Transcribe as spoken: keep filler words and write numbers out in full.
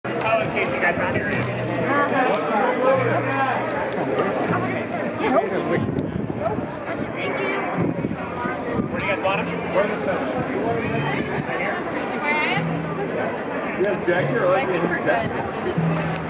Oh, in case you guys are curious. Thank you. Where do you guys want them? Where in the center? Right here? Where I am? You have Jackie or like I think we're good.